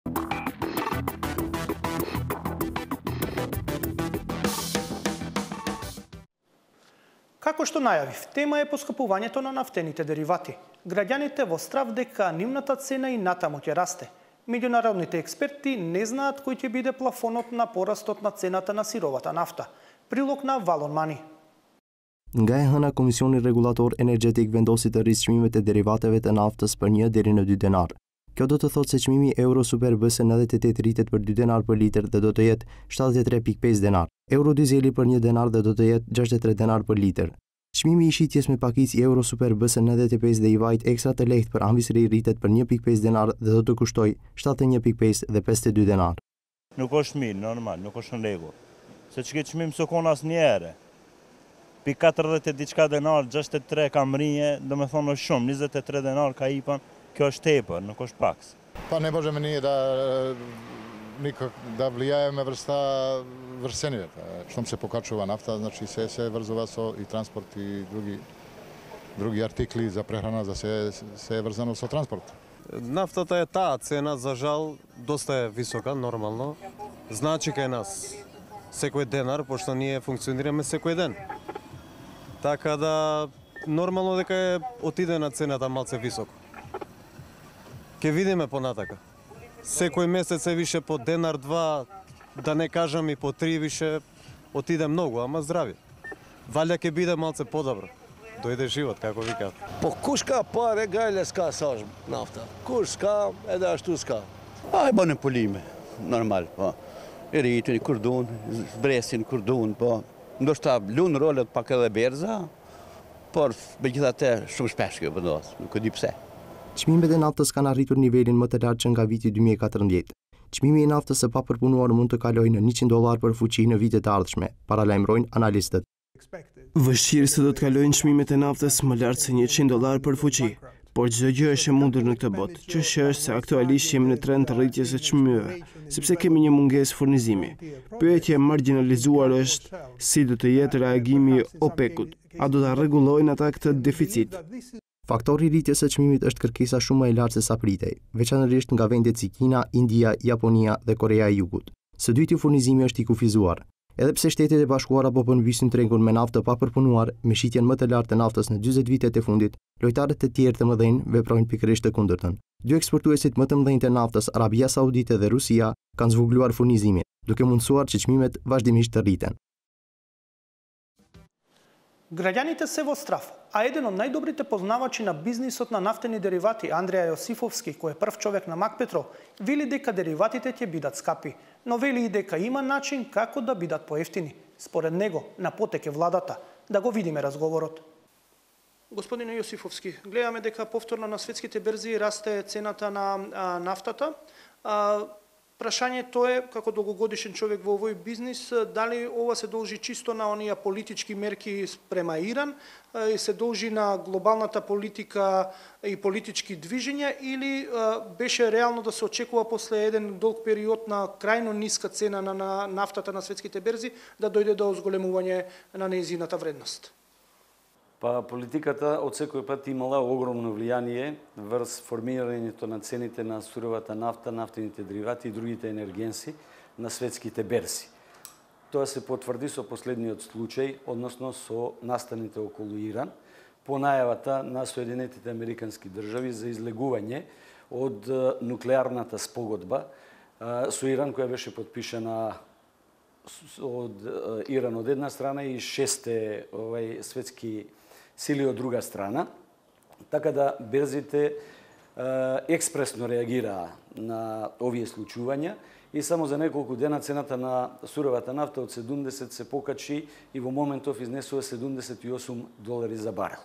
Како што најавив, тема е поскапувањето на нафтените деривати. Граѓаните во страв дека нивната цена и натаму ќе расте. Меѓународните експерти не знаат кој ќе биде плафонот на порастот на цената на сировата нафта. Прилог на Валон Мани. Nga e hëna Komisioni Regulator Energjetik vendosi të rrisë çmimet e derivateve të naftës për 1 deri në 2 denar. Kjo do të thotë se çmimi euro super B98 rritet për 2 denar për litër dhe do të jetë 73.5 denar. Euro dizeli për 1 denar dhe do të jetë 63 denar për litër. Çmimi i shitjes me pakicë euro super B95 dhe i vajt ekstra të lehtë për anvisri rritet për 1.5 denar dhe do të kushtoj 71.5 dhe 52 denar. Nuk është mirë, normal, nuk është në rregull. Se çka çmim s'kon asnjëherë. Pi 40 diçka denar, 63 kam rije, do me thonë është shumë, 23 denar ka ipan, kjo është tepër, nuk është paks. Pa ne možemo nije da vlijajeme vrsta vrsenje. Što se pokačува nafta, znači se vrzува i transport i drugi artikli za prehrana, za se je vrzano со транспорт. Нафтата е таа цена, за жал, доста е висока, нормално. Значи кај нас секој денар, пошто ние функционираме секој ден. Така да, нормално дека е отиде на цената малце високо. Ке видиме понатака. Секој месец е више по денар, 2, да не кажам и по 3 више, отиде многу, ама здрави. Валја ке биде малце подобро. Дојде живот, како викаат. Po kush ka parë gale s'ka sa nafta. Kush s'ka, edhe ashtu s'ka. E bën pulime, normal, po. E rritin kur duan, zbresin kur duan, po. Ndoshta lun rolet pak edhe berza, por megjithatë shumë shpesh kjo vendos, nuk e di pse. Çmimet e naftës kanë arritur nivelin më të lartë që nga viti 2014. Çmimi i naftës së papërpunuar mund të kalojë në $100 për fuqi në vitet e ardhshme, paralajmërojnë analistët. Vështirë se do të kalojnë çmimet e naftës më lart se $100 për fuqi, por çdo gjë është e mundur në këtë botë. Çështja është se aktualisht jemi në trend të rritjes së çmimeve, sepse kemi një mungesë furnizimi. Pyetja e marginalizuar është si do të jetë reagimi i OPEC-ut. A do ta rregullojnë ata këtë deficit? Faktori i rritjes së çmimit është kërkesa shumë më e lartë se sa pritej, veçanërisht nga vendet si Kina, India, Japonia dhe Korea e Jugut. Së dyti furnizimi është i kufizuar. Edhe pse Shtetet e Bashkuara po përmbysin tregun me naftë të papërpunuar, me shitjen më të lartë të naftës në 40 vitet e fundit, lojtarët e tjerë të mëdhenj veprojnë pikërisht të kundërtën. Dy eksportuesit më të mëdhenj të naftës, Arabia Saudite dhe Rusia, kanë zvogëluar furnizimin, duke mundësuar që çmimet vazhdimisht të rriten. Граѓаните се во страв, а еден од најдобрите познавачи на бизнисот на нафтени деривати, Андреја Јосифовски, кој е прв човек на Макпетрол, вели дека дериватите ќе бидат скапи, но вели и дека има начин како да бидат поевтини. Според него, на потек е владата. Да го видиме разговорот. Господине Јосифовски, гледаме дека повторно на светските берзи расте цената на нафтата. Прашањето е, како долгогодишен човек во овој бизнис, дали ова се должи чисто на оние политички мерки спрема Иран, се должи на глобалната политика и политички движења, или беше реално да се очекува после еден долг период на крајно ниска цена на нафтата на светските берзи да дојде до зголемување на нејзината вредност? Па политиката од секој пат имала огромно влијание врз формирањето на цените на суровата нафта, нафтените деривати и другите енергенси на светските берзи. Тоа се потврди со последниот случај, односно со настаните околу Иран, по најавата на Соединетите Американски држави за излегување од нуклеарната спогодба со Иран, која беше подпишана од Иран од една страна и 6 светски сили од друга страна, така да берзите експресно реагираа на овие случувања и само за неколку дена цената на суровата нафта од 70 се покачи и во моментов изнесува $78 за барел.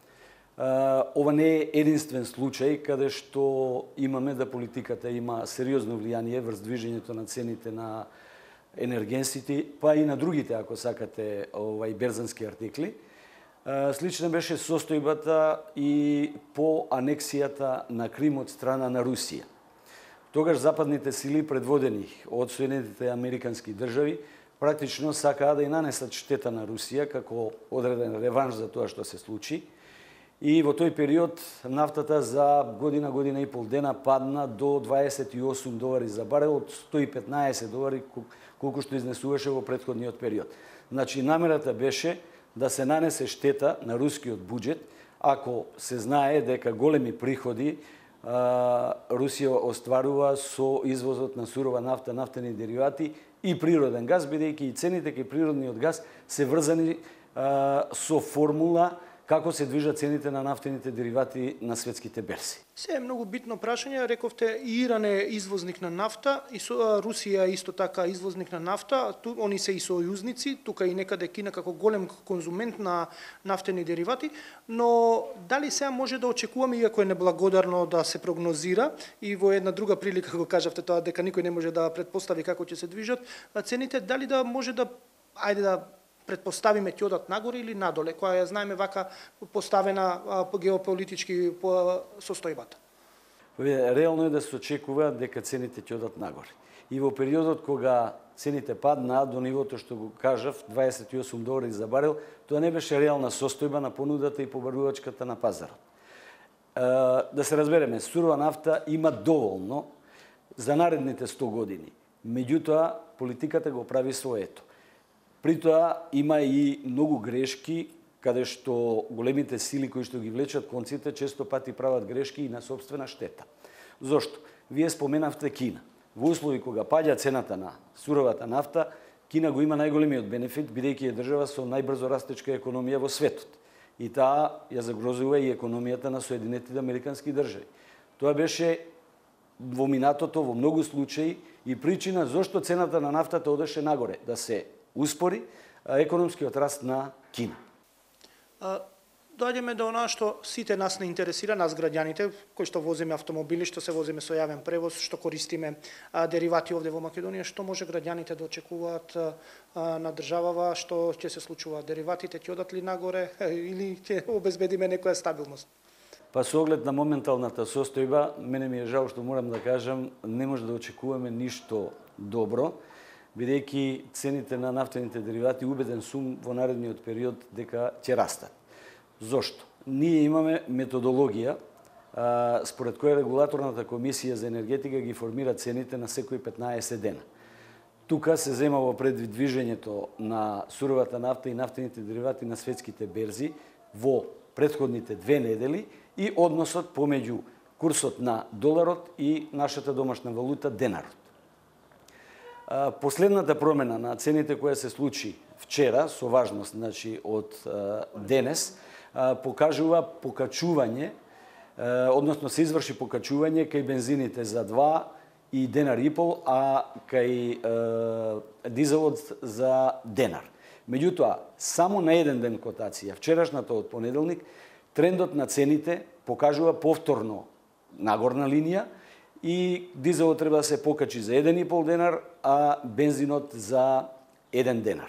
Ова не е единствен случај каде што имаме да политиката има сериозно влијание врз движењето на цените на енергенсите, па и на другите, ако сакате, берзански артикли. Слична беше состојбата и по анексијата на Крим од страна на Русија. Тогаш западните сили, предводени од Соединетите Американски држави, практично сакаа да и нанесат штета на Русија како одреден реванш за тоа што се случи И во тој период нафтата за година и пол дена падна до 28 долари за барел од 115 долари колку што изнесуваше во претходниот период. Значи намерата беше да се нанесе штета на рускиот буџет ако се знае дека големи приходи Русија остварува со извозот на сурова нафта, нафтени деривати и природен газ, бидејќи и цените кај природниот газ се врзани со формула како се движат цените на нафтените деривати на светските берси. Се е многу битно прашање. Рековте, Иран е извозник на нафта, и Русија исто така извозник на нафта, они се и сојузници, тука и некаде Кина како голем конзумент на нафтени деривати, но дали сега може да очекуваме, иако е неблагодарно да се прогнозира, и во една друга прилика го кажавте тоа дека никој не може да претпостави како ќе се движат цените, дали да може да предпоставиме ќе одат нагоре или надоле, која ја знаеме вака поставена геополитички состојбата? Реално е да се очекува дека цените ќе одат нагоре. И во периодот кога цените паднаа до нивото што го кажав, 28 долари за барел, тоа не беше реална состојба на понудата и побарувачката на пазарот. Да се разбереме, сурова нафта има доволно за наредните 100 години. Меѓутоа, политиката го прави своето. При тоа има и многу грешки, каде што големите сили кои што ги влечат конците често пати прават грешки и на собствена штета. Зошто? Вие споменавте Кина. Во услови кога паѓа цената на суровата нафта, Кина го има најголемиот бенефит, бидејќи е држава со најбрзо растечка економија во светот. И таа ја загрозува и економијата на Соединетите Американски држави. Тоа беше во минатото во многу случаи и причина зошто цената на нафтата одеше нагоре, да се успори економскиот раст на Кина. Доаѓаме до она што сите нас не интересира, нас граѓаните, кои што возиме автомобили, што се возиме со јавен превоз, што користиме деривати овде во Македонија, што може граѓаните да очекуваат на државава, што ќе се случува? Дериватите ќе одат ли нагоре или ќе обезбедиме некоја стабилност? Па со оглед на моменталната состојба, мене ми е жал што морам да кажам, не може да очекуваме ништо добро, бидејќи цените на нафтените деривати, убеден сум во наредниот период дека ќе растат. Зошто? Ние имаме методологија според која регулаторната комисија за енергетика ги формира цените на секои 15 дена. Тука се зема во предвид движењето на суровата нафта и нафтените деривати на светските берзи во претходните 2 недели и односот помеѓу курсот на доларот и нашата домашна валута денарот. Последната промена на цените која се случи вчера, со важност, значи од денес, покажува покачување, односно се изврши покачување кај бензините за 2 и денар и пол, а кај дизелот за денар. Меѓутоа, само на еден ден котација, вчерашната од понеделник, трендот на цените покажува повторно нагорна линија, и дизелот треба да се покачи за 1,5 денар, а бензинот за 1 денар.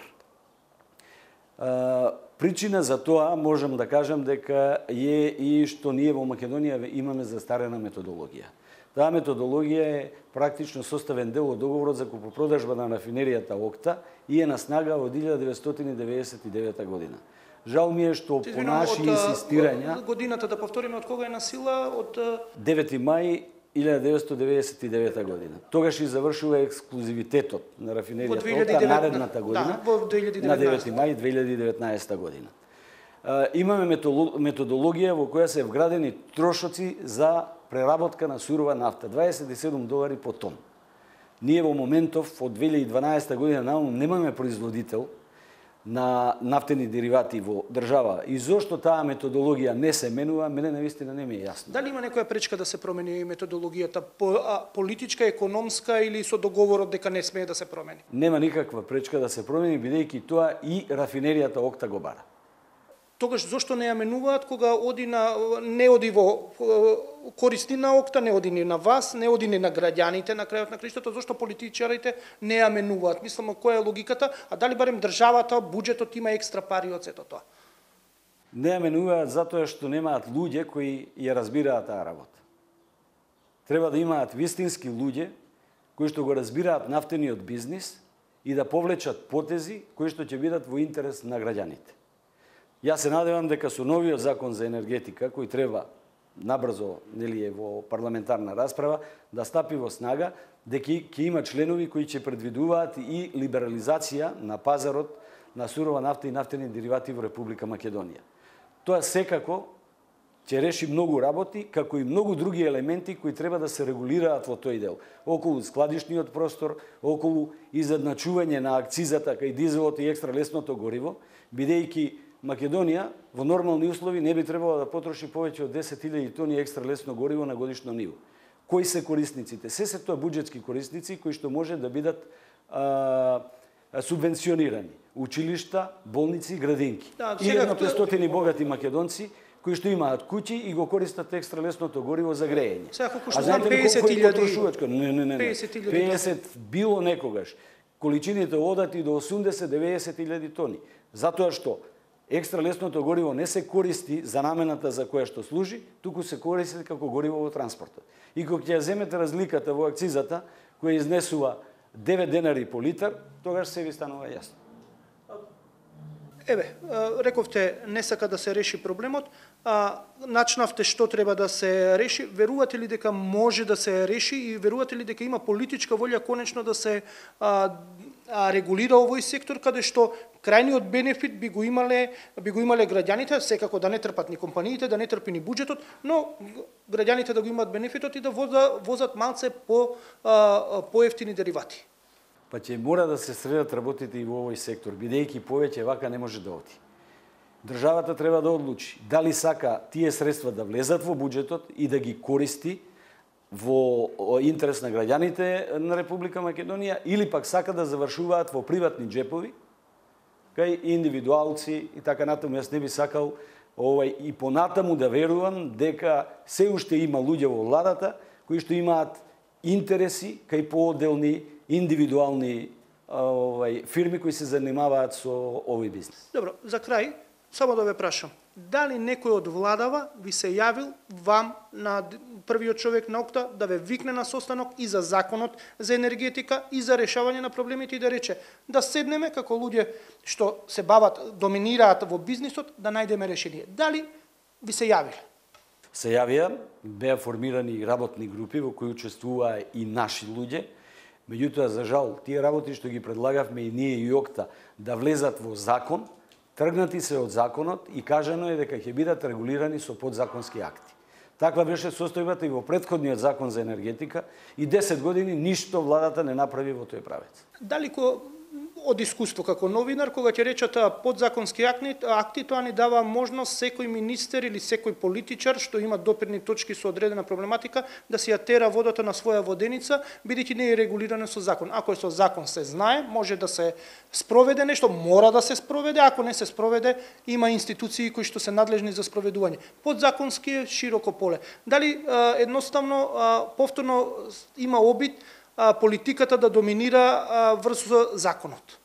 Причина за тоа можам да кажам дека е и што ние во Македонија имаме застарена методологија. Таа методологија е практично составен дел од договорот за купопродажба на рафинеријата Окта и е на снага од 1999 година. Жал ми е што по наши инсистирања... Годината да повториме од кога е на сила? Од 9 мај 1999 година. Тогаш и завршува ексклузивитетот на рафинеријата Окта наредната година, на 9 мај 2019 година. Имаме методологија во која се вградени трошоци за преработка на сурова нафта, 27 долари по тон. Ние во моментов од 2012 година немаме производител на нафтени деривати во држава. И зошто таа методологија не се менува, мене навистина не ми е јасно. Дали има некоја пречка да се промени методологијата, политичка, економска или со договорот дека не смее да се промени? Нема никаква пречка да се промени, бидејќи тоа и рафинеријата Окта го бара. Тогаш зошто не ја менуваат кога не оди во користи на Окта, не оди ни на вас, не оди ни на граѓаните на крајот на криштото, зошто политичарите не ја менуваат? Мислам, која е логиката, а дали барем државата, буџетот има екстра пари од сето тоа? Не ја менуваат затоа што немаат луѓе кои ја разбираат таа работа. Треба да имаат вистински луѓе кои што го разбираат нафтениот бизнис и да повлечат потези кои што ќе бидат во интерес на граѓаните. Јас се надевам дека со новиот закон за енергетика, кој треба набрзо, нели е во парламентарна расправа, да стапи во снага, дека ќе има членови кои ќе предвидуваат и либерализација на пазарот на сурова нафта и нафтени деривати во Република Македонија. Тоа секако ќе реши многу работи, како и многу други елементи кои треба да се регулираат во тој дел. Околу складишниот простор, околу изедначување на акцизата кај дизелот и екстра лесното гориво, бидејќи Македонија во нормални услови не би требало да потроши повеќе од 10.000 тони екстра лесно гориво на годишно ниво. Кои се корисниците? Се тоа буџетски корисници кои што може да бидат субвенционирани. Училишта, болници, градинки. Да, 1500 богати македонци кои што имаат куќи и го користат екстра лесното гориво за грејење. Сега колку што знам 50.000. Не. 50 било некогаш. Количините одат и до 80-90.000 тони. Затоа што екстра лесното гориво не се користи за намената за која што служи, туку се користи како гориво во транспортот. И кога ќе ја земете разликата во акцизата, која изнесува 9 денари по литар, тогаш се ви станува јасно. Еве, рековте не сака да се реши проблемот, начнавте што треба да се реши, верувате ли дека може да се реши и верувате ли дека има политичка волја конечно да се регулира овој сектор каде што крајниот бенефит би го имале граѓаните, секако да не трпат ни компаниите, да не трпи ни буџетот, но граѓаните да го имаат бенефитот и да возат малце поевтини деривати. Па ќе мора да се средат работите и во овој сектор, бидејќи повеќе вака не може да оди. Државата треба да одлучи дали сака тие средства да влезат во буџетот и да ги користи во интерес на граѓаните на Република Македонија или пак сака да завршуваат во приватни џепови, кај индивидуалци и така натаму. Јас не би сакал и понатаму да верувам дека се уште има луѓе во владата кои што имаат интереси кај поотделни индивидуални фирми кои се занимаваат со овој бизнес. Добро, за крај, само да ве прашам, дали некој од владава ви се јавил вам на првиот човек на ОКТА да ве викне на состанок и за законот за енергетика и за решавање на проблемите и да рече да седнеме како луѓе што се бават, доминираат во бизнисот, да најдеме решение? Дали ви се јавиле? Се јавија, беа формирани работни групи во кои учествуваа и наши луѓе. Меѓутоа, за жал, тие работи што ги предлагавме и ние и ОКТА да влезат во закон, тргнати се од законот и кажано е дека ќе бидат регулирани со подзаконски акти. Таква беше состојбата и во претходниот закон за енергетика и 10 години ништо владата не направи во тој правец. Дали од искуство како новинар, кога ќе речат подзаконски акти, тоа ни дава можност секој министер или секој политичар што има допирни точки со одредена проблематика да си ја тера водата на своја воденица, бидејќи не е регулирано со закон. Ако е со закон се знае, може да се спроведе нешто, мора да се спроведе, ако не се спроведе, има институции кои што се надлежни за спроведување. Подзаконски е широко поле. Дали едноставно повторно има обид политиката да доминира врз законот?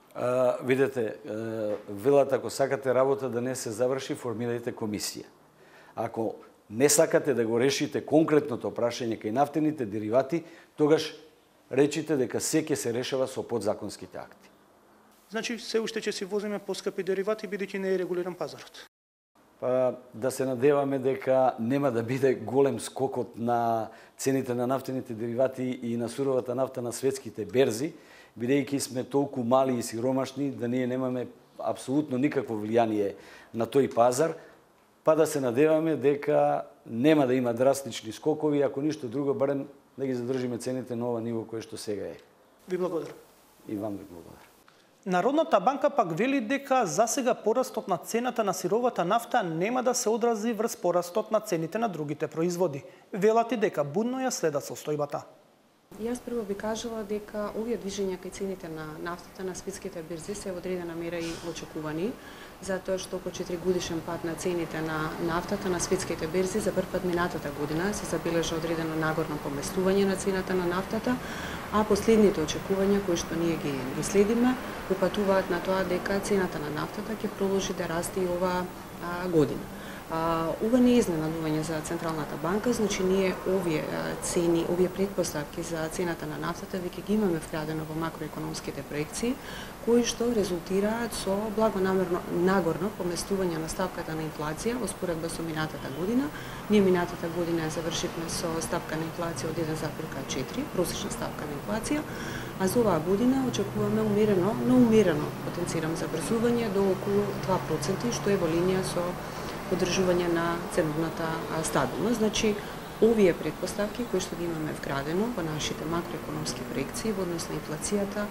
Видете, велат, ако сакате работа да не се заврши, формирајте комисија. Ако не сакате да го решите конкретното прашање кај нафтените деривати, тогаш речите дека се ќе се решава со подзаконските акти. Значи, се уште ќе си возиме поскапи деривати, бидејќи не е регулиран пазарот. Па да се надеваме дека нема да биде голем скокот на цените на нафтените деривати и на суровата нафта на светските берзи, бидејќи сме толку мали и сиромашни да ние немаме апсолутно никакво влијание на тој пазар, па да се надеваме дека нема да има драстични скокови, ако ништо друго, барем да ги задржиме цените на ова ниво кое што сега е. Ви благодарам. И вам ви благодарам. Народната банка пак вели дека засега порастот на цената на сировата нафта нема да се одрази врз порастот на цените на другите производи. Велат и дека будно ја следат состојбата. Јас прво би кажала дека овие движења кај цените на нафтата на светските берзи се во одредена мера и очекувани, затоа што по 4 годишен пат на цените на нафтата на светските берзи за прв пат минатата година се забележа одредено нагорно поместување на цената на нафтата, а последните очекувања кои што ние ги следиме упатуваат на тоа дека цената на нафтата ќе продолжи да расте и оваа година. Ова не е изненадување за Централната банка, значи ние овие цени, овие претпоставки за цената на нафтата веќе ги имаме вградено во макроекономските проекции, кои што резултираат со благонамерно нагорно поместување на ставката на инфлација во споредба со минатата година. Ние минатата година ја завршивме со ставка на инфлација од 1,4, просечна ставка на инфлација, а за оваа година очекуваме умерено, но умерено потенцирам забрзување до околу 2%, што е во линија со одржување на ценовната стабилност. Значи, овие претпоставки кои што ги имаме вградено во нашите макроекономски проекции во однос на инфлацијата,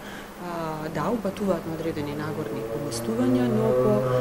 да, упатуваат на одредени нагорни поместувања, но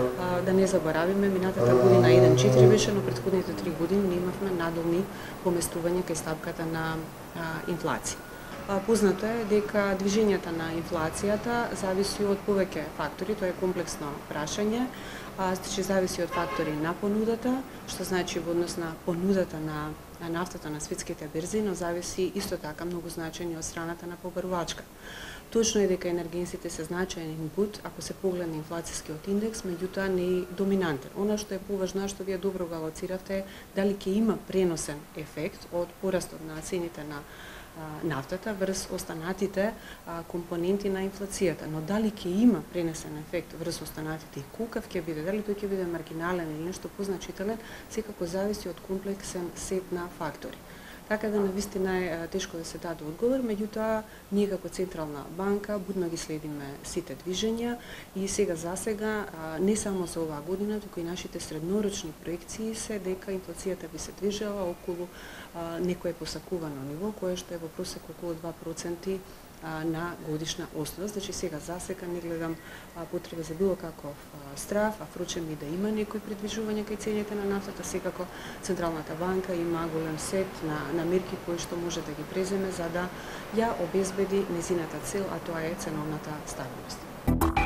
да не заборавиме, минатата година 1,4 беше, но претходните 3 години ние имавме надолни поместувања кај стапката на инфлација. Познато е дека движењето на инфлацијата зависи од повеќе фактори, тоа е комплексно прашање, значи зависи од фактори на понудата, што значи во однос на понудата на нафтата на светските берзи, но зависи исто така многу значајно од страната на побарувачка. Точно е дека енергенсите се значаен инпут, ако се погледне инфлацијскиот индекс, меѓутоа не е доминантен. Она што е поважно, што вие добро го алоциравте, дали ќе има преносен ефект од порастот на цените на нафтата врз останатите компоненти на инфлацијата, но дали ќе има пренесен ефект врз останатите и колкав ќе биде, дали тој ќе биде маргинален или нешто позначителен, секако зависи од комплексен сет на фактори. Така да навистина е тешко да се даде одговор, меѓутоа ние како Централна банка будно ги следиме сите движења и сега за сега не само за оваа година, туку и нашите среднорочни проекции се дека инфлацијата би се движела околу некое посакувано ниво, кое што е во просек околу 2% на годишна основа. Значи сега за сега не гледам потреба за било каков страв, а впрочем и да има некои предвижување кај цените на нафтата, секако Централната банка има голем сет на мерки кои што може да ги преземе за да ја обезбеди незината цел, а тоа е ценовната стабилност.